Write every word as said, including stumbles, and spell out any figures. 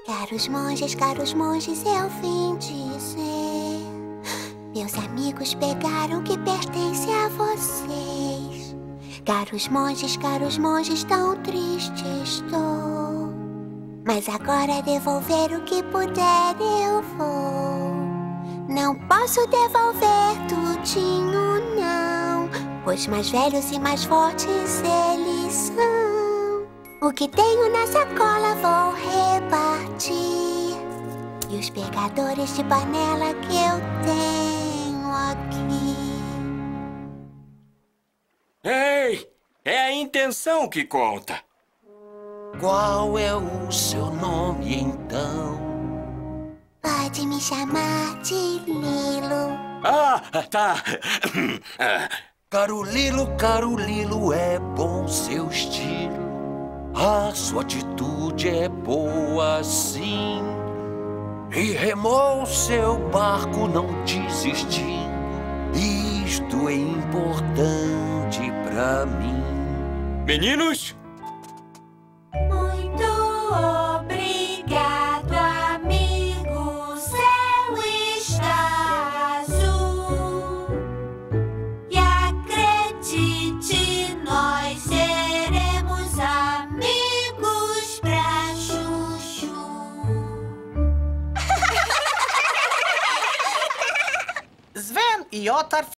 Caros monges, caros monges, eu vim dizer: meus amigos pegaram o que pertence a vocês. Caros monges, caros monges, tão triste estou. Mas agora devolver o que puder eu vou. Não posso devolver tudinho, não, pois mais velhos e mais fortes eles são. O que tenho na sacola vou repartir, e os pegadores de panela que eu tenho aqui. Ei, é a intenção que conta. Qual é o seu nome, então? Pode me chamar de Lilo. Ah, tá. Caro Lilo, caro Lilo, é bom seu estilo. A sua atitude é boa, sim. E remou seu barco não desistindo. Isto é importante pra mim. Meninos, Muito obrigado, amigo. O céu está azul. E acredite, nós seremos amigos pra chuchu. Sven e Ottar